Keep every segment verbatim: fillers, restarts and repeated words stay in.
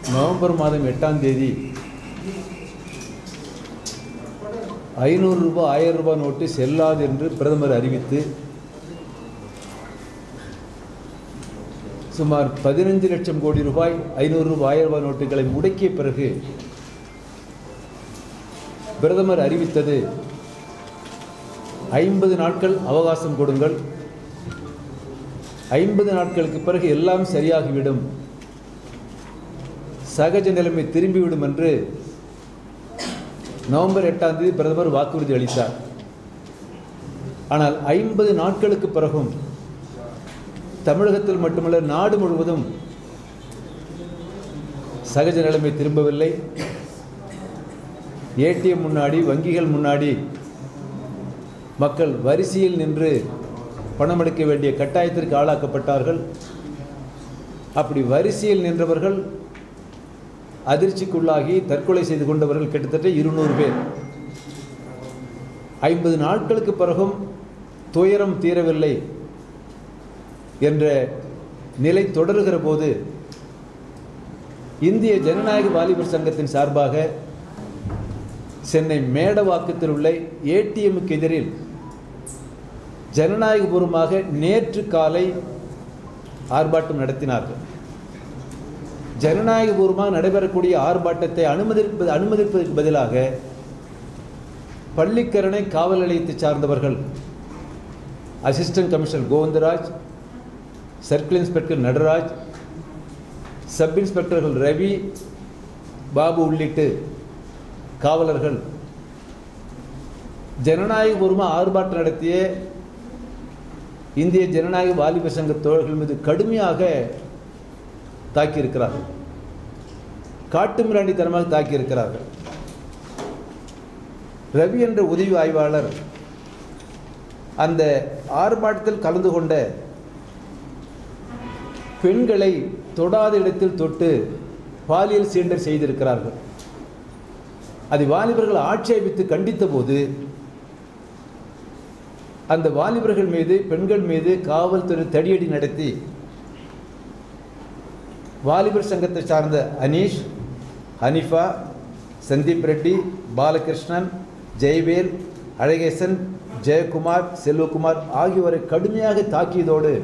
November மாதம் எட்டாம் தேதி ஐநூறு ரூபாய் ஆயிரம் ரூபாய் நோட்டு செல்லாது என்று பிரதமர் அறிவித்து சுமார் பதினைந்து லட்சம் கோடி ரூபாய் ஐநூறு ரூபாய் ஆயிரம் ரூபாய் நோட்டுகளை முடக்கிய பிறகு பிரதமர் அறிவித்தது ஐம்பது நாட்கள் அவகாசம் கொடுங்கள், ஐம்பது நாட்களுக்கு பிறகு எல்லாம் சரியாகிவிடும், சகஜ நிலைமை திரும்பிவிடும் என்று நவம்பர் எட்டாம் தேதி பிரதமர் வாக்குறுதி அளித்தார். ஆனால் ஐம்பது நாட்களுக்கு பிறகும் தமிழகத்தில் மட்டுமல்ல நாடு முழுவதும் சகஜ நிலைமை திரும்பவில்லை. ஏடிஎம் முன்னாடி, வங்கிகள் முன்னாடி மக்கள் வரிசையில் நின்று பணம் எடுக்க வேண்டிய கட்டாயத்திற்கு ஆளாக்கப்பட்டார்கள். அப்படி வரிசையில் நின்றவர்கள் அதிர்ச்சிக்குள்ளாகி தற்கொலை செய்து கொண்டவர்கள் கிட்டத்தட்ட இருநூறு பேர். ஐம்பது நாட்களுக்கு பிறகும் துயரம் தீரவில்லை என்ற நிலை தொடர்கிற போது இந்திய ஜனநாயக வாலிபர் சங்கத்தின் சார்பாக சென்னை மேடவாக்கத்தில் உள்ள ஏடிஎம்முக்கு எதிரில் ஜனநாயகபூர்வமாக நேற்று காலை ஆர்ப்பாட்டம் நடத்தினார்கள். ஜனநாயகபூர்வமாக நடைபெறக்கூடிய ஆர்ப்பாட்டத்தை அனுமதிப்பது அனுமதிப்பதற்கு பதிலாக பள்ளிக்கரணை காவல் நிலையத்தை சார்ந்தவர்கள், assistant commissioner Govindaraj, circle inspector Nataraj, sub இன்ஸ்பெக்டர்கள் ரவி, பாபு உள்ளிட்டு காவலர்கள் ஜனநாயகபூர்வமாக ஆர்ப்பாட்டம் நடத்திய இந்திய ஜனநாயக வாலிபர் சங்க தோழர்கள் மீது கடுமையாக தாக்கியிருக்கிறார்கள், காட்டுமிராண்டித்தனமாக தாக்கியிருக்கிறார்கள். ரவி என்ற உதவி ஆய்வாளர் அந்த ஆர்ப்பாட்டத்தில் கலந்து கொண்ட பெண்களை தொடாத இடத்தில் தொட்டு பாலியல் சீண்டல் செய்திருக்கிறார்கள். அதை வாலிபர்கள் ஆட்சேபித்து கண்டித்த போது அந்த வாலிபர்கள் மீது, பெண்கள் மீது காவல்துறை தடியடி நடத்தி வாலிபர் சங்கத்தை சார்ந்த அனீஷ், ஹனிஃபா, சந்தீப் ரெட்டி, பாலகிருஷ்ணன், ஜெய்வேல், அழகேசன், ஜெயக்குமார், செல்வகுமார் ஆகியோரை கடுமையாக தாக்கியதோடு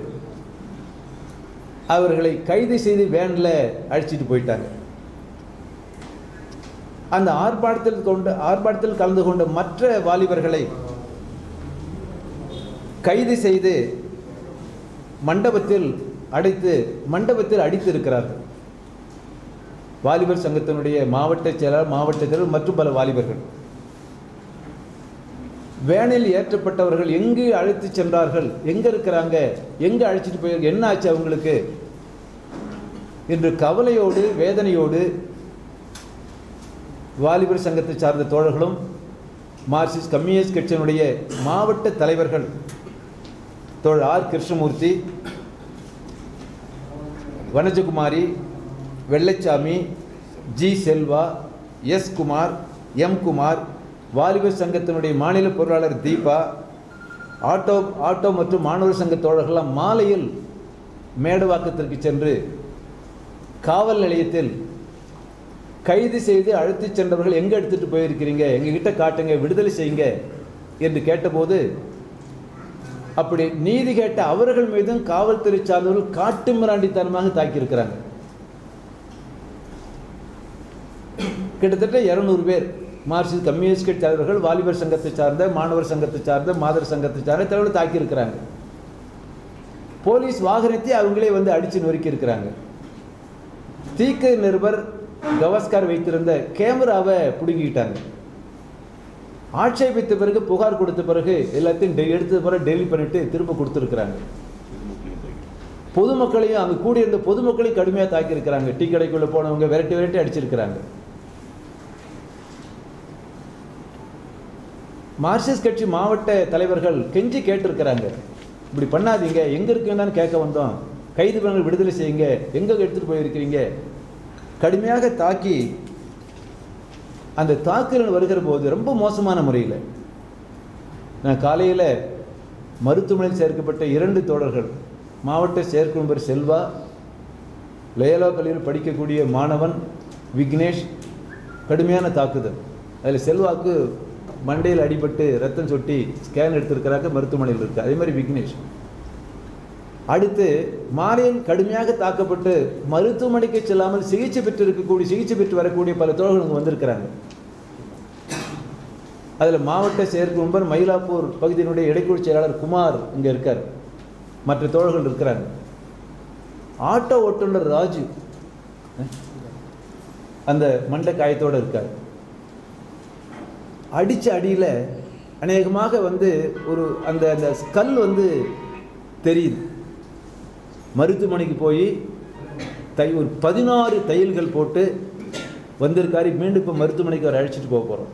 அவர்களை கைது செய்து வேனில் அழைச்சிட்டு போயிட்டாங்க. அந்த ஆர்ப்பாட்டத்தில் கொண்ட ஆர்ப்பாட்டத்தில் கலந்து கொண்ட மற்ற வாலிபர்களை கைது செய்து மண்டபத்தில் அடைத்து மண்டபத்தில் அடித்து இருக்கிறார்கள். வாலிபர் சங்கத்தினுடைய மாவட்ட செயலாளர், மாவட்ட செயலர் மற்றும் பல வாலிபர்கள். வேனில் ஏற்றப்பட்டவர்கள் எங்கு அழைத்து சென்றார்கள், எங்க இருக்கிறாங்க, எங்க அழைச்சிட்டு போய் என்ன ஆச்சு அவங்களுக்கு என்று கவலையோடு வேதனையோடு வாலிபர் சங்கத்தை சார்ந்த தோழர்களும் மார்க்சிஸ்ட் கம்யூனிஸ்ட் கட்சியினுடைய மாவட்ட தலைவர்கள் தோழர் R Krishnamurthy, Vanajakumari, Vellachamy, G Selva, S Kumar, M Kumar, வாலிபர் சங்கத்தினுடைய மாநில பொருளாளர் தீபா, ஆட்டோ ஆட்டோ மற்றும் மாணவர் சங்க தோழர்கள்லாம் மாலையில் மேடவாக்கத்திற்கு சென்று காவல் நிலையத்தில் கைது செய்து அழைத்து சென்றவர்கள் எங்கே எடுத்துகிட்டு போயிருக்கிறீங்க, எங்ககிட்ட காட்டுங்க, விடுதலை செய்யுங்க என்று கேட்டபோது அப்படி நீதி கேட்ட அவர்கள் மீதும் காவல்துறை சார்ந்தவர்கள் காட்டு மிராண்டித்தனமாக தாக்கியிருக்கிறாங்க. கிட்டத்தட்ட இருநூறு பேர் மார்க்சிஸ்ட் கம்யூனிஸ்ட் கட்சி தலைவர்கள், வாலிபர் சங்கத்தை சார்ந்த, மாணவர் சங்கத்தை சார்ந்த, மாதர் சங்கத்தை சார்ந்த தலைவர்கள் தாக்கியிருக்கிறாங்க. போலீஸ் வாகனத்தை அவங்களே வந்து அடித்து நொறுக்கி இருக்கிறாங்க. தீக்க நிருபர் கவாஸ்கர் வைத்திருந்த கேமராவை பிடுங்கிட்டாங்க. ஆட்சேபித்த பிறகு, புகார் கொடுத்த பிறகு எல்லாத்தையும் எடுத்த பிறகு டெலி பண்ணிட்டு திரும்ப கொடுத்துருக்குறாங்க. பொதுமக்களையும் அங்கே கூடியிருந்த பொதுமக்களையும் கடுமையாக தாக்கியிருக்கிறாங்க. டீ கடைக்குள்ளே போனவங்க விரட்டி விரட்டி அடிச்சிருக்கிறாங்க. மார்க்சிஸ்ட் கட்சி மாவட்ட தலைவர்கள் கெஞ்சி கேட்டிருக்கிறாங்க, இப்படி பண்ணாதீங்க, எங்கே இருக்குன்னு கேட்க வந்தோம், கைது பண்ண விடுதலை செய்யுங்க, எங்கே எடுத்துகிட்டு போயிருக்கிறீங்க. கடுமையாக தாக்கி அந்த தாக்குதல் வருகிற போது ரொம்ப மோசமான முறையில் நான் காலையில் மருத்துவமனையில் சேர்க்கப்பட்ட இரண்டு தோழர்கள், மாவட்ட செயற்குழுவர் செல்வா, லயோலா கல்லூரியில் படிக்கக்கூடிய மாணவன் விக்னேஷ் கடுமையான தாக்குதல். அதில் செல்வாக்கு மண்டையில் அடிபட்டு ரத்தம் சொட்டி ஸ்கேன் எடுத்திருக்கிறாங்க, மருத்துவமனையில் இருக்குது. அதே மாதிரி விக்னேஷ். அடுத்து மாலையில் கடுமையாக தாக்கப்பட்டு மருத்துவமனைக்கு செல்லாமல் சிகிச்சை பெற்று இருக்கக்கூடிய சிகிச்சை பெற்று வரக்கூடிய பல தோழர்கள் வந்திருக்கிறாங்க. அதில் மாவட்ட செயற்குழு மெம்பர் மயிலாப்பூர் பகுதியினுடைய இடைக்குழு செயலாளர் குமார் இங்கே இருக்கார். மற்ற தோழர்கள் இருக்கிறாங்க. ஆட்டோ ஓட்டுநர் ராஜு அந்த மண்டை காயத்தோடு இருக்கார். அடித்த அடியில் அநேகமாக வந்து ஒரு அந்த அந்த ஸ்கல் வந்து தெரியுது. மருத்துவமனைக்கு போய் தை ஒரு பதினாறு தையல்கள் போட்டு வந்திருக்காரு. மீண்டும் இப்போ மருத்துவமனைக்கு அவர் அழைச்சிட்டு போக போகிறோம்.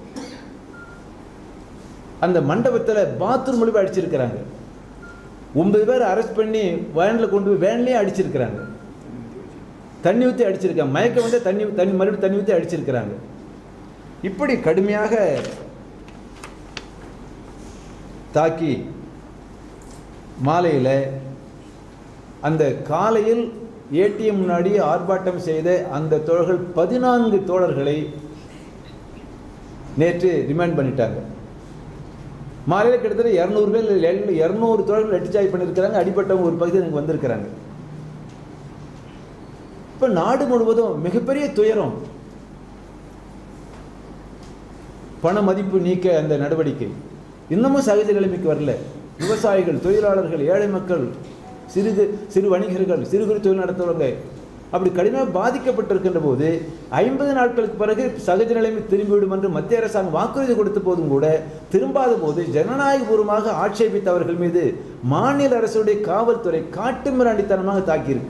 அந்த மண்டபத்தில் பாத்ரூம் மூலியமாக அடிச்சிருக்கிறாங்க. ஒன்பது பேர் அரெஸ்ட் பண்ணி வேனில் கொண்டு போய் வேன்லேயே அடிச்சிருக்கிறாங்க. தண்ணி ஊற்றி அடிச்சிருக்காங்க. மயக்கம் வந்து தண்ணி தண்ணி மறுபடியும் தண்ணி ஊற்றி அடிச்சிருக்கிறாங்க. இப்படி கடுமையாக தாக்கி மாலையில் அந்த காலையில் ஏடிஎம் முன்னாடி ஆர்ப்பாட்டம் செய்த அந்த தோழர்கள் பதினான்கு தோழர்களை நேற்று ரிமாண்ட் பண்ணிட்டாங்க. மாலையில் கிட்டத்தட்ட இரநூறு பேர் இரநூறு தோழர்கள் லட்டிச்சார்ஜ் பண்ணியிருக்கிறாங்க. அடிப்பட்டவங்க ஒரு பகுதியில் எனக்கு வந்திருக்கிறாங்க. இப்போ நாடு முழுவதும் மிகப்பெரிய துயரம். பண மதிப்பு நீக்க அந்த நடவடிக்கை இன்னமும் சகஜ நிலைமைக்கு வரல. விவசாயிகள், தொழிலாளர்கள், ஏழை மக்கள், சிறு சிறு வணிகர்கள், சிறு குறு தொழில் நடத்துவங்க அப்படி கடுமையாக பாதிக்கப்பட்டிருக்கின்ற போது ஐம்பது நாட்களுக்கு பிறகு சகஜ நிலைமை திரும்பிவிடும் என்று மத்திய அரசாங்கம் வாக்குறுதி கொடுத்த போதும் கூட திரும்பாத போது ஜனநாயகபூர்வமாக ஆட்சேபித்தவர்கள் மீது மாநில அரசுடைய காவல்துறை காட்டுமிராண்டித்தனமாக தாக்கியிருக்கு.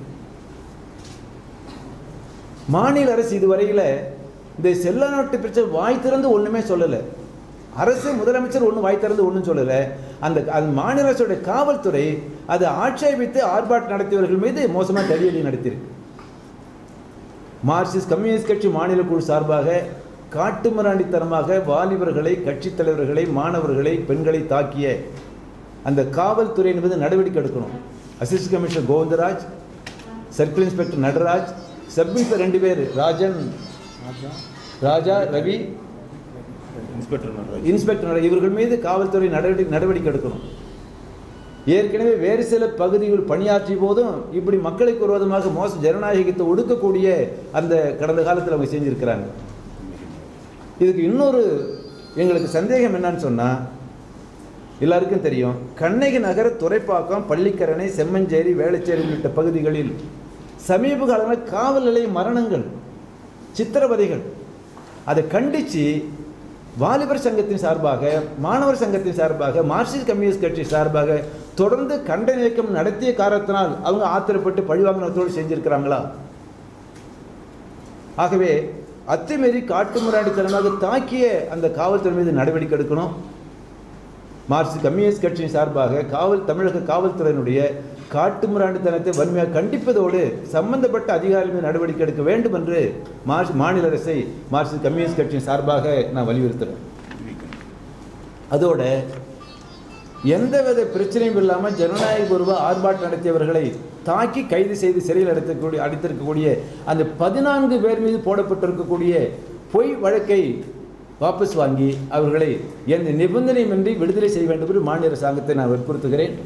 மாநில அரசு இதுவரையில் இந்த செல்ல நோட்டு பிரச்சனை வாய் திறந்து ஒன்றுமே சொல்லலை. அரசு முதலமைச்சர் ஒன்றும் வாய் திறந்து ஒன்றும் சொல்லலை. அந்த அது மாநில அரசுடைய காவல்துறை அதை ஆட்சேபித்து ஆர்ப்பாட்டம் நடத்தியவர்கள் மீது மோசமாக தடியடி நடத்தியிருக்கு. மார்க்சிஸ்ட் கம்யூனிஸ்ட் கட்சி மாநில குழு சார்பாக காட்டுமிராண்டித்தனமாக வாலிபர்களை, கட்சித் தலைவர்களை, மாணவர்களை, பெண்களை தாக்கிய அந்த காவல்துறையின் மீது நடவடிக்கை எடுக்கணும். Assistant commissioner Govindaraj, circle inspector Nataraj, sub inspector ரெண்டு பேர் ராஜன் ராஜா ரவி, இன்ஸ்பெக்டர் இன்ஸ்பெக்டர் இவர்கள் மீது காவல்துறை நடவடிக்கை நடவடிக்கை எடுக்கணும். ஏற்கனவே வேறு சில பகுதிகள் பணியாற்றிய போதும் இப்படி மக்களுக்கு விரோதமாக மோச ஜனநாயகத்தை ஒடுக்கக்கூடிய அந்த கடந்த காலத்தில் அவங்க செஞ்சுருக்கிறாங்க. இதுக்கு இன்னொரு எங்களுக்கு சந்தேகம் என்னன்னு சொன்னால், எல்லாருக்கும் தெரியும், கண்ணகி நகர், துறைப்பாக்கம், பள்ளிக்கரணை, செம்மஞ்சேரி, வேளச்சேரி உள்ளிட்ட பகுதிகளில் சமீப காலங்களில் காவல் நிலைய மரணங்கள், சித்திரவதைகள், அதை கண்டித்து வாலிபர் சங்கத்தின் சார்பாக, மாணவர் சங்கத்தின் சார்பாக, மார்க்சிஸ்ட் கம்யூனிஸ்ட் கட்சி சார்பாக தொடர்ந்து கண்டன இயக்கம் நடத்திய காரணத்தினால் அவங்க ஆத்திரப்பட்டு பழிவாங்கினத்தோடு செஞ்சிருக்கிறாங்களா? ஆகவே அத்துமீறி காட்டுமிராண்டித்தனமாக தாக்கிய அந்த காவல்துறை மீது நடவடிக்கை எடுக்கணும். மார்க்சிஸ்ட் கம்யூனிஸ்ட் கட்சியின் சார்பாக காவல் தமிழக காவல்துறையினுடைய காட்டுமிராண்டித்தனத்தை வன்மையாக கண்டிப்பதோடு சம்பந்தப்பட்ட அதிகாரிகள் மீது நடவடிக்கை எடுக்க வேண்டும் என்று மாநில அரசை மார்க்சிஸ்ட் கம்யூனிஸ்ட் கட்சியின் சார்பாக நான் வலியுறுத்துகிறேன். அதோட எந்தவித பிரச்சனையும் இல்லாமல் ஜனநாயகபூர்வ ஆர்ப்பாட்டம் நடத்தியவர்களை தாக்கி கைது செய்து சிறையில் அடைத்தக்கூடிய அடைத்திருக்கக்கூடிய அந்த பதினான்கு பேர் மீது போடப்பட்டிருக்கக்கூடிய பொய் வழக்கை வாபஸ் வாங்கி அவர்களை எந்த நிபந்தனையுமின்றி விடுதலை செய்ய வேண்டும் என்று மாநில அரசாங்கத்தை நான் வற்புறுத்துகிறேன்.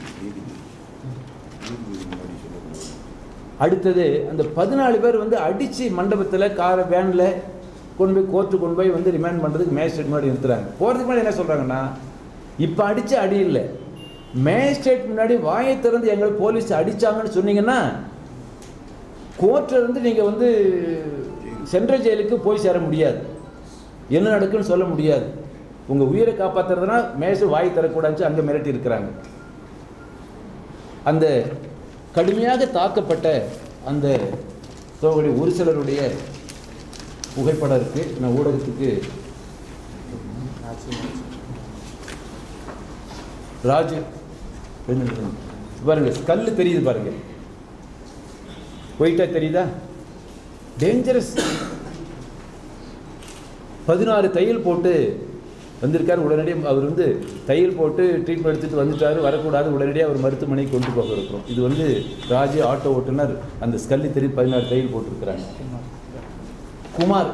அடுத்தது, அந்த பதினாலு பேர் வந்து அடித்து மண்டபத்தில் காரை வேனில் கொண்டு போய் கோர்ட்டு கொண்டு போய் வந்து ரிமாண்ட் பண்ணுறதுக்கு மேஜிஸ்ட்ரேட் முன்னாடி நிறுத்துறாங்க. போகிறதுக்கு முன்னாடி என்ன சொல்கிறாங்கன்னா, இப்போ அடித்த அடி இல்லை, மேஜிஸ்ட்ரேட் முன்னாடி வாயை திறந்து எங்களை போலீஸ் அடித்தாங்கன்னு சொன்னீங்கன்னா கோர்ட்டில் இருந்து நீங்கள் வந்து சென்ட்ரல் ஜெயிலுக்கு போய் சேர முடியாது, என்ன நடக்குன்னு சொல்ல முடியாது. உங்கள் உயிரை காப்பாற்றுறதுனா மேஜிஸ்ட்ரேட் வாய் தரக்கூடாதுன்னு அங்கே மிரட்டி இருக்கிறாங்க. அந்த கடுமையாக தாக்கப்பட்ட அந்த ஒரு சிலருடைய புகைப்படம் இருக்கு. நான் ஊடகத்துக்கு ராஜு பாருங்க, கல்லு தெரியுது பாருங்க, ஒயிட்டா தெரியுதா, டேஞ்சரஸ். பதினாறு தையல் போட்டு வந்திருக்கார். உடனடியாக அவர் வந்து தையல் போட்டு ட்ரீட்மெண்ட் எடுத்துகிட்டு வந்துட்டார். வரக்கூடாது, உடனடியாக அவர் மருத்துவமனைக்கு கொண்டு போக இருக்கிறோம். இது வந்து ராஜு ஆட்டோ ஓட்டுநர் அந்த ஸ்கல்லி தெரி பதினாறு தையல் போட்டிருக்கிறாங்க. குமார்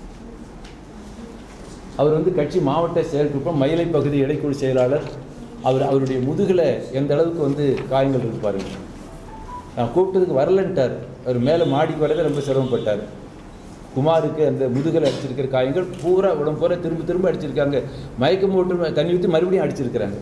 அவர் வந்து கட்சி மாவட்ட செயற்குழுப்பம் மயிலை பகுதி இடைக்குழு செயலாளர். அவர் அவருடைய முதுகில் எந்த அளவுக்கு வந்து காயங்கள் இருக்கு பாருங்க. நான் கூப்பிட்டதுக்கு வரலன்ட்டார். அவர் மேலே மாடிக்கு வரவே ரொம்ப சிரமப்பட்டார். குமாருக்கு அந்த முதுகில் அடிச்சிருக்கிற காயங்கள் பூரா உடம்பு பூரா திரும்ப திரும்ப அடிச்சிருக்காங்க. மயக்கம் போட்டு தண்ணி ஊற்றி மறுபடியும் அடிச்சிருக்கிறாங்க.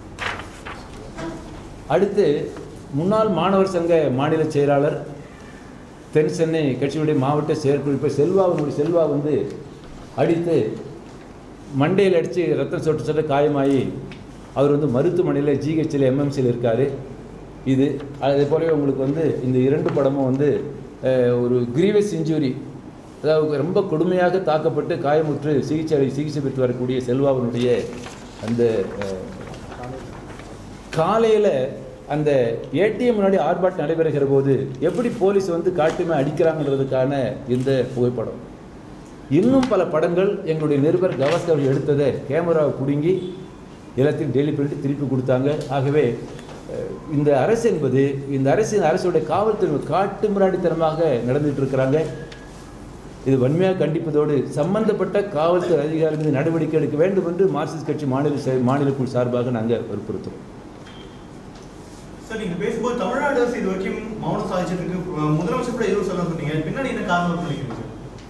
அடுத்து முன்னாள் மாணவர் சங்க மாநில செயலாளர், தென் சென்னை கட்சியுடைய மாவட்ட செயற்குழு செல்வாவினுடைய செல்வா வந்து அடித்து மண்டையில் அடித்து ரத்தம் சொட்டு சொட்ட காயமாகி அவர் வந்து மருத்துவமனையில் ஜிஹெச்சில் எம்எம்சியில் இருக்கார். இது அதே போலவே உங்களுக்கு வந்து இந்த இரண்டு படமும் வந்து ஒரு கிரீவஸ் இன்ஜுரி, அதாவது ரொம்ப கொடுமையாக தாக்கப்பட்டு காயமுற்று சிகிச்சை சிகிச்சை பெற்று வரக்கூடிய செல்வாவினுடைய அந்த காலையில் அந்த ஏடிஎம் முன்னாடி ஆர்ப்பாட்டம் நடைபெறுகிற போது எப்படி போலீஸ் வந்து காட்டுமே அடிக்கிறாங்கன்றதுக்கான இந்த புகைப்படம். இன்னும் பல படங்கள் எங்களுடைய நிருபர் கவாஸ்கர் எடுத்ததை கேமராவை பிடுங்கி எல்லாத்தையும் டெய்லி பண்ணிட்டு திருப்பி கொடுத்தாங்க. ஆகவே இந்த அரசு என்பது இந்த அரசு அரசுடைய காவல்துறை காட்டு மிராண்டித்தனமாக நடந்துகிட்டு இருக்கிறாங்க. இது வன்மையாக கண்டிப்பதோடு சம்பந்தப்பட்ட காவல்துறை அதிகாரிகள் மீது நடவடிக்கை எடுக்க வேண்டும் என்று மார்க்சிஸ்ட் கட்சி மாநில மாநில குழு சார்பாக நாங்கள் வற்புறுத்துறோம். சார், நீங்க பேசும்போது தமிழ்நாடு அரசு இது வரைக்கும் மௌனம் சாதிச்சதுக்கு முதலமைச்சர் கூட எதுவும் சொல்ல சொன்னீங்க. பின்னாடி என்ன காரணம் சொல்லிக்கிறீங்க?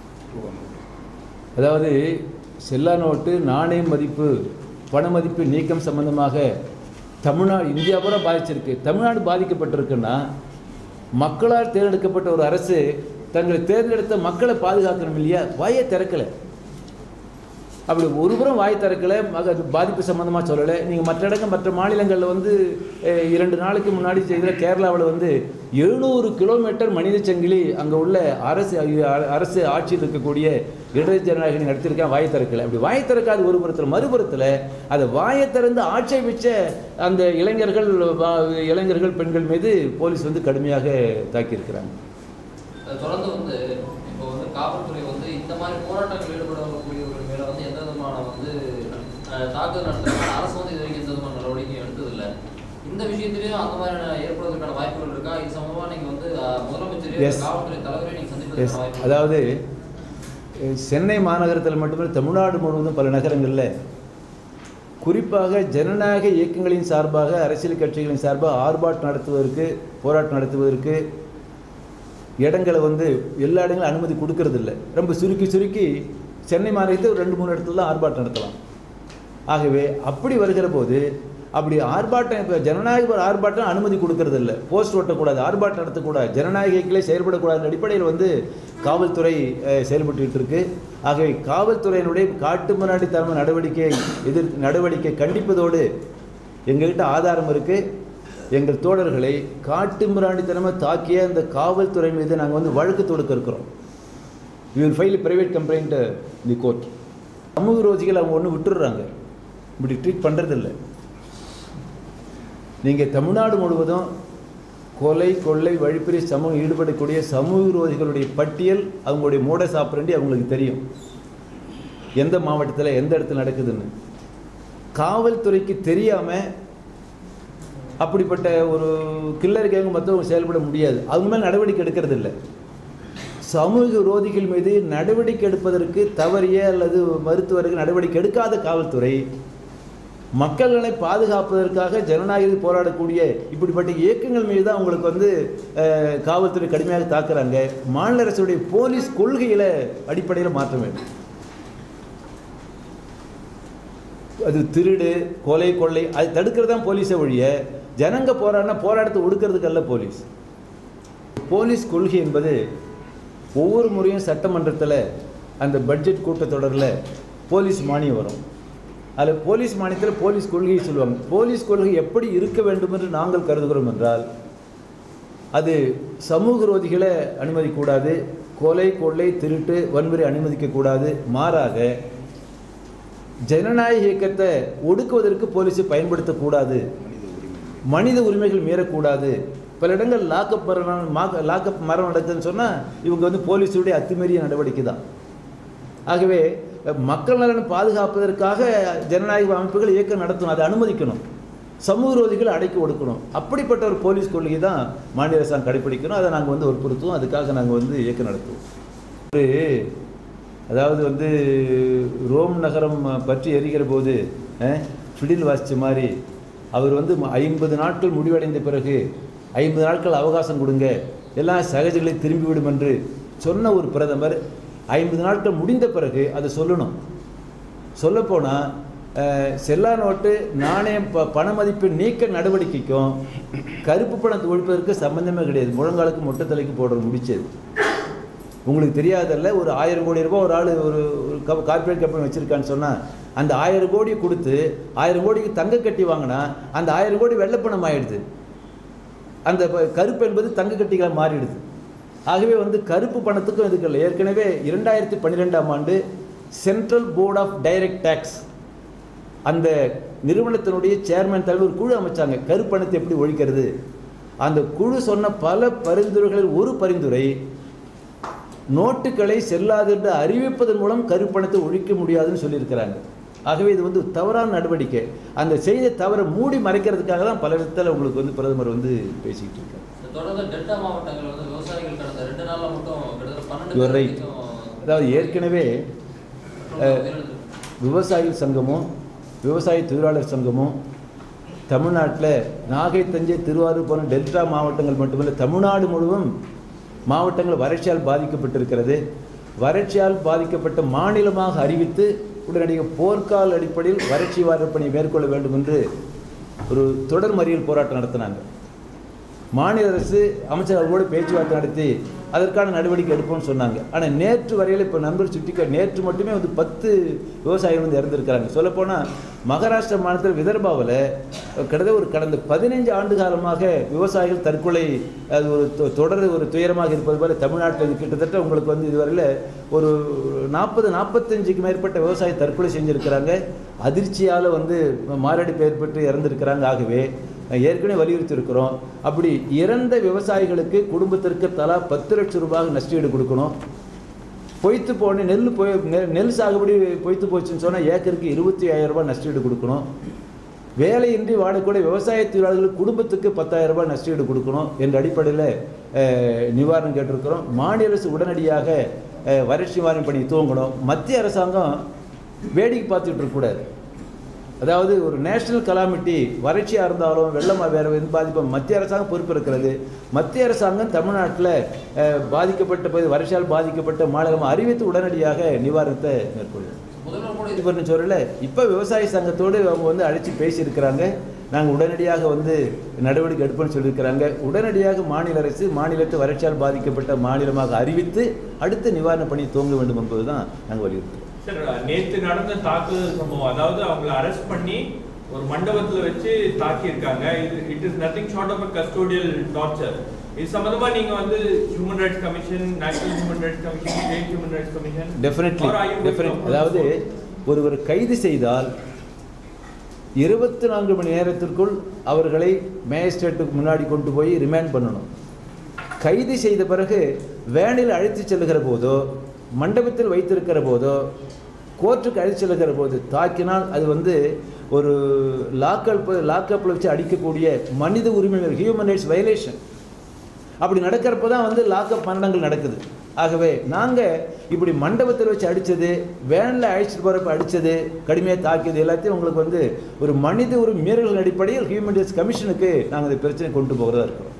அதாவது செல்லா நோட்டு, நாணய மதிப்பு, பண மதிப்பு நீக்கம் சம்பந்தமாக தமிழ்நாடு இந்தியா பூரா பாதிச்சிருக்கு. தமிழ்நாடு பாதிக்கப்பட்டிருக்குன்னா மக்களால் தேர்ந்தெடுக்கப்பட்ட ஒரு அரசு தங்களை தேர்ந்தெடுத்த மக்களை பாதுகாக்கணும் இல்லையா? வாயை திறக்கலை. அப்படி ஒருபுறம் வாய் திறக்கலை, அது பாதிப்பு சம்மந்தமாக சொல்லலை. நீங்கள் மற்ற இடங்கள் மற்ற மாநிலங்களில் வந்து இரண்டு நாளைக்கு முன்னாடி இதில் கேரளாவில் வந்து எழுநூறு கிலோமீட்டர் மனித சங்கிலி அங்கே உள்ள அரசு அரசு ஆட்சியில் இருக்கக்கூடிய இடது ஜனநாயகம் நடத்தியிருக்கேன். வாயை திறக்கலை. அப்படி வாயை திறக்காது ஒரு புறத்தில். மறுபுறத்தில் அதை வாயை திறந்து ஆட்சேபிச்ச அந்த இளைஞர்கள் இளைஞர்கள் பெண்கள் மீது போலீஸ் வந்து கடுமையாக தாக்கியிருக்கிறாங்க. தொடர்ந்து வந்து இப்போ வந்து காவல்துறை வந்து இந்த மாதிரி போராட்டங்கள் ஈடுபடக்கூடியவர்கள் மேலே வந்து எந்த விதமான வந்து தாக்குதல் நடத்துறாங்க. அரசு வந்து இது வரைக்கும் எந்த விதமான நடவடிக்கை எடுத்ததில்லை. இந்த விஷயத்திலையும் அந்த மாதிரியான ஏற்படுவதற்கான வாய்ப்புகள் இருக்கா? இது சம்பந்தமாக நீங்கள் வந்து முதலமைச்சர் காவல்துறை தலைவரை நீங்கள் சந்திப்பதற்கான வாய்ப்பு? அதாவது சென்னை மாநகரத்தில் மட்டுமே தமிழ்நாடு முழுவதும் பல நகரங்களில் குறிப்பாக ஜனநாயக இயக்கங்களின் சார்பாக அரசியல் கட்சிகளின் சார்பாக ஆர்ப்பாட்டம் நடத்துவதற்கு போராட்டம் நடத்துவதற்கு இடங்களை வந்து எல்லா இடங்களும் அனுமதி கொடுக்கறதில்லை. ரொம்ப சுருக்கி சுருக்கி சென்னை மாநகரத்தில் ஒரு ரெண்டு மூணு இடத்துல தான் ஆர்ப்பாட்டம் நடத்தலாம். ஆகவே அப்படி வருகிற போது அப்படி ஆர்ப்பாட்டம் இப்போ ஜனநாயக ஆர்ப்பாட்டம் அனுமதி கொடுக்கறதில்லை. போஸ்ட் ஓட்டக்கூடாது, ஆர்ப்பாட்டம் நடத்தக்கூடாது, ஜனநாயக இயக்கங்களே செயல்படக்கூடாது அடிப்படையில் வந்து காவல்துறை செயல்பட்டு இருக்கு. ஆகவே காவல்துறையினுடைய காட்டு மிராண்டித்தனமான நடவடிக்கை எதிர் நடவடிக்கை கண்டிப்பதோடு எங்கள்கிட்ட ஆதாரம் இருக்குது. எங்கள் தோழர்களை காட்டு மிராண்டித்தனமாக தாக்கிய அந்த காவல்துறை மீது நாங்கள் வந்து வழக்கு தொடுக்க இருக்கிறோம். We will file private complaint the court. சமூக விரோதிகள் அவங்க ஒன்று விட்டுடுறாங்க, இப்படி ட்ரீட் பண்ணுறதில்லை. நீங்கள் தமிழ்நாடு முழுவதும் கொலை கொள்ளை வழிப்பறி சமூகம் ஈடுபடக்கூடிய சமூக விரோதிகளுடைய பட்டியல் அவங்களுடைய மூட சாப்பிட்றண்டி அவங்களுக்கு தெரியும் எந்த மாவட்டத்தில் எந்த இடத்துல நடக்குதுன்னு. காவல்துறைக்கு தெரியாமல் அப்படிப்பட்ட ஒரு கில்லர் கேங்க மற்றவங்க செயல்பட முடியாது. அவங்க மேலே நடவடிக்கை எடுக்கிறது இல்லை. சமூக விரோதிகள் மீது நடவடிக்கை எடுப்பதற்கு தவறிய அல்லது மருத்துவர்கள் நடவடிக்கை எடுக்காத காவல்துறை மக்களை பாதுகாப்பதற்காக ஜனநாயகத்தில் போராடக்கூடிய இப்படிப்பட்ட இயக்கங்கள் மீது தான் அவங்களுக்கு வந்து காவல்துறை கடுமையாக தாக்குறாங்க. மாநில அரசுடைய போலீஸ் கொள்கையில அடிப்படையில் மாற்ற வேண்டும். அது திருடு கொலை கொள்ளை அது தடுக்கிறது தான் போலீஸை ஒழிய ஜனங்க போராடினா போராட்டத்தை ஒடுக்கிறதுக்கல்ல போலீஸ். போலீஸ் கொள்கை என்பது ஒவ்வொரு முறையும் சட்டமன்றத்தில் அந்த பட்ஜெட் கூட்டத்தொடரில் போலீஸ் மானியம் வரும். அதில் போலீஸ் மானியத்தில் போலீஸ் கொள்கையை சொல்லுவாங்க. போலீஸ் கொள்கை எப்படி இருக்க வேண்டும் என்று நாங்கள் கருதுகிறோம் என்றால் அது சமூக விரோதிகளை அனுமதிக்கூடாது, கொலை கொள்ளை திருட்டு வன்முறை அனுமதிக்கக்கூடாது. மாறாக ஜனநாயக இயக்கத்தை ஒடுக்குவதற்கு போலீஸை பயன்படுத்தக்கூடாது, மனித உரிமைகள் மீறக்கூடாது. பல இடங்கள் லாக்அப் மரணம் லாக்அப் மரணம் நடக்குதுன்னு சொன்னால் இவங்க வந்து போலீஸுடைய அத்துமீறிய நடவடிக்கை தான். ஆகவே மக்கள் நலனை பாதுகாப்பதற்காக ஜனநாயக அமைப்புகள் இயக்கம் நடத்தணும், அதை அனுமதிக்கணும். சமூக விரோதிகள் அடைக்கி ஒடுக்கணும். அப்படிப்பட்ட ஒரு போலீஸ் கொள்கை தான் மாநில அரசாங்கம் கடைப்பிடிக்கணும். அதை நாங்கள் வந்து வற்புறுத்துவோம். அதுக்காக நாங்கள் வந்து இயக்கம் நடத்துவோம். ஒரு அதாவது வந்து ரோம் நகரம் பற்றி எரிகிற போது ஃபிடில் வாசித்த மாதிரி அவர் வந்து ஐம்பது நாட்கள் முடிவடைந்த பிறகு ஐம்பது நாட்கள் அவகாசம் கொடுங்க, எல்லா சகஜங்களை திரும்பிவிடும் என்று சொன்ன ஒரு பிரதமர் ஐம்பது நாட்கள் முடிந்த பிறகு அதை சொல்லணும். சொல்லப்போனால் செல்லா நோட்டு நாணயம் ப பண மதிப்பை நீக்க நடவடிக்கைக்கும் கருப்பு பணத்தை ஒழிப்பதற்கு சம்பந்தமே கிடையாது. முழங்காலுக்கு மொட்டை தலைக்கு போடுற முடிச்சது. உங்களுக்கு தெரியாதல்ல, ஒரு ஆயிரம் கோடி ரூபாய் ஒரு ஆள் ஒரு கார்பரேட் கம்பெனி வச்சுருக்கான்னு சொன்னால் அந்த ஆயிரம் கோடி கொடுத்து ஆயிரம் கோடிக்கு தங்க கட்டி வாங்கினா அந்த ஆயிரம் கோடி வெள்ளைப்பணம் ஆயிடுது. அந்த கருப்பு என்பது தங்க கட்டிகளாக மாறிடுது. ஆகவே வந்து கருப்பு பணத்துக்கும் இதுக்கு இல்லை. ஏற்கனவே இரண்டாயிரத்தி பன்னிரெண்டாம் ஆண்டு central board of direct tax அந்த நிறுவனத்தினுடைய சேர்மன் தலைவர் குழு அமைச்சாங்க, கருப்பணத்தை எப்படி ஒழிக்கிறது. அந்த குழு சொன்ன பல பரிந்துரைகளில் ஒரு பரிந்துரை நோட்டுகளை செல்லாது என்று அறிவிப்பதன் மூலம் கருப்பணத்தை ஒழிக்க முடியாதுன்னு சொல்லியிருக்கிறாங்க. ஆகவே இது வந்து தவறான நடவடிக்கை. அந்த செய்த தவறை மூடி மறைக்கிறதுக்காக தான் பல விதத்தில் உங்களுக்கு வந்து பிரதமர் வந்து பேசிக்கிட்டு இருக்காரு. அதாவது ஏற்கனவே விவசாயிகள் சங்கமும் விவசாய தொழிலாளர் சங்கமும் தமிழ்நாட்டில் நாகை, தஞ்சை, திருவாரூர் போன்ற டெல்டா மாவட்டங்கள் மட்டுமல்ல தமிழ்நாடு முழுவதும் மாவட்டங்கள் வறட்சியால் பாதிக்கப்பட்டிருக்கிறது. வறட்சியால் பாதிக்கப்பட்ட மாநிலமாக அறிவித்து உடனடியாக போர்க்கால அடிப்படையில் வறட்சி வார பணியை மேற்கொள்ள வேண்டும் என்று ஒரு தொடர் மறியல் போராட்டம் நடத்தினாங்க. மாநில அரசு அமைச்சர்களோடு பேச்சுவார்த்தை நடத்தி அதற்கான நடவடிக்கை எடுப்போம்னு சொன்னாங்க. ஆனால் நேற்று வரையில் இப்போ நண்பர் சுட்டிக்க நேற்று மட்டுமே வந்து பத்து விவசாயிகள் வந்து இறந்துருக்கிறாங்க. சொல்லப்போனால் மகாராஷ்டிரா மாநிலத்தில் விதர்பாவில் கிட்டத்தட்ட ஒரு கடந்த பதினைஞ்சு ஆண்டு காலமாக விவசாயிகள் தற்கொலை அது ஒரு தொடர் ஒரு துயரமாக இருப்பது போல தமிழ்நாட்டில் கிட்டத்தட்ட உங்களுக்கு வந்து இதுவரையில் ஒரு நாற்பது நாற்பத்தஞ்சுக்கு மேற்பட்ட விவசாயி தற்கொலை செஞ்சுருக்கிறாங்க. அதிர்ச்சியால் வந்து மாரடைப்பு ஏற்பட்டு இறந்துருக்கிறாங்க. ஆகவே ஏற்கனவே வலியுறுத்தி இருக்கிறோம். அப்படி இறந்த விவசாயிகளுக்கு குடும்பத்திற்கு தலா பத்து லட்சம் ரூபாய் நஷ்டஈடு கொடுக்கணும். பொய்த்து போன நெல் போய் நெல் சாகுபடி பொய்த்து போச்சுன்னு சொன்னால் ஏக்கருக்கு இருபத்தி ஆயிரம் ரூபாய் நஷ்டஈடு கொடுக்கணும். வேலையின்றி வாழக்கூடிய விவசாய தொழிலாளர்களுக்கு குடும்பத்துக்கு பத்தாயிரம் ரூபாய் நஷ்டஈடு கொடுக்கணும் என்ற அடிப்படையில் நிவாரணம் கேட்டிருக்கிறோம். மாநில அரசு உடனடியாக வறட்சி நிவாரண பணி துவங்கணும். மத்திய அரசாங்கம் வேடிக்கை பார்த்துட்டு இருக்கக்கூடாது. அதாவது ஒரு நேஷனல் கலாமிட்டி வறட்சியாக இருந்தாலும் வெள்ளமாக வேறு எது பாதிப்பு மத்திய அரசாங்கம் பொறுப்பு இருக்கிறது. மத்திய அரசாங்கம் தமிழ்நாட்டில் பாதிக்கப்பட்ட பகுதி வறட்சியால் பாதிக்கப்பட்ட மாநிலமாக அறிவித்து உடனடியாக நிவாரணத்தை மேற்கொள்ளும் சொல்லல. இப்போ விவசாய சங்கத்தோடு அவங்க வந்து அழைச்சி பேசியிருக்கிறாங்க. நாங்கள் உடனடியாக வந்து நடவடிக்கை எடுப்போம்னு சொல்லியிருக்கிறாங்க. உடனடியாக மாநில அரசு மாநிலத்தை வறட்சியால் பாதிக்கப்பட்ட மாநிலமாக அறிவித்து அடுத்த நிவாரண பணி துவங்க வேண்டும் என்பது தான் நாங்கள் வலியுறுத்துறோம். நேற்று நடந்த தாக்குதல் சம்பவம், அதாவது அவங்களை அரெஸ்ட் பண்ணி ஒரு மண்டபத்தில் வச்சு தாக்கியிருக்காங்க. இது it is nothing short of a custodial torture. இது சம்பந்தமா நீங்க வந்து human rights commission, national human rights commission, state human rights commission definitely definite அதாவது ஒருவர் கைது செய்தால் இருபத்தி நான்கு மணி நேரத்திற்குள் அவர்களை மேஜிஸ்ட்ரேட்டுக்கு முன்னாடி கொண்டு போய் ரிமாண்ட் பண்ணணும். கைது செய்த பிறகு வேனில் அழைத்து செல்லுகிற போதோ மண்டபத்தில் வைத்திருக்கிற போதோ கோர்ட்டுக்கு அழைத்து செல்லுகிற போது தாக்கினால் அது வந்து ஒரு லாக்கப் லாக்கப்பில் வச்சு அடிக்கக்கூடிய மனித உரிமை ஹியூமன் ரைட்ஸ் வயலேஷன். அப்படி நடக்கிறப்ப தான் வந்து லாக்கப் மரணங்கள் நடக்குது. ஆகவே நாங்கள் இப்படி மண்டபத்தில் வச்சு அடித்தது, வேனில் அழைச்சிட்டு போகிறப்ப அடித்தது, கடுமையாக தாக்கியது எல்லாத்தையும் உங்களுக்கு வந்து ஒரு மனித ஒரு மீறல்கள் அடிப்படையில் ஹியூமன் ரைட்ஸ் கமிஷனுக்கு நாங்கள் இந்த பிரச்சனை கொண்டு போகிறதா இருக்கிறோம்.